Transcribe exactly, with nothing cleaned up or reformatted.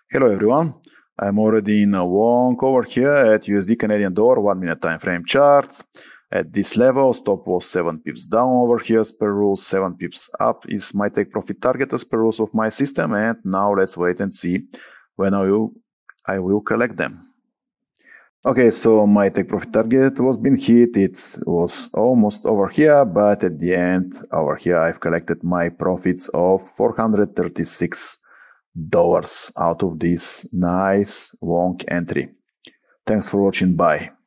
Hello everyone. I'm already in a wonk over here at U S D Canadian dollar one minute time frame chart. At this level, stop was seven pips down over here as per rules, seven pips up is my take profit target as per rules of my system, and now let's wait and see when I will, I will collect them. Okay, so my take profit target was been hit. It was almost over here, but at the end over here I've collected my profits of four hundred thirty-six dollars out of this nice wonk entry. Thanks for watching. Bye.